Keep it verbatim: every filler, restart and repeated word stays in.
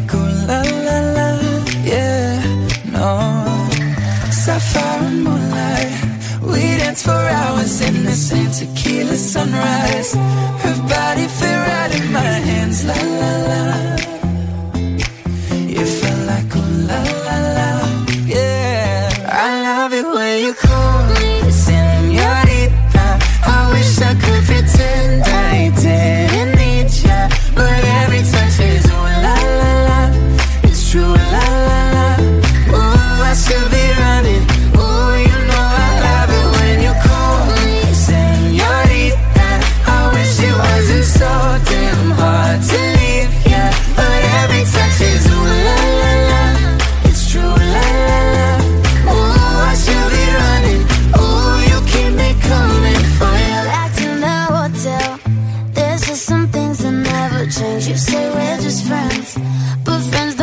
like ooh la la la, yeah, no. Sapphire and moonlight, we dance for hours in the same tequila sunrise. Her body fit right in my hands, la la la. You feel like ooh la la la, yeah. I love it when you call me señorita. I wish I could pretend I didn't need ya, but every touch is ooh la la la. It's true, la la la. Ooh, I should be running. Ooh, you know I love it when you call me señorita. I wish it wasn't so damn hard to leave ya, but every touch is ooh la la la. It's true, la la la. Ooh, I should be running. Ooh, you keep me coming for you. Back in the hotel, there's just some things that never change. You say we're just friends, but friends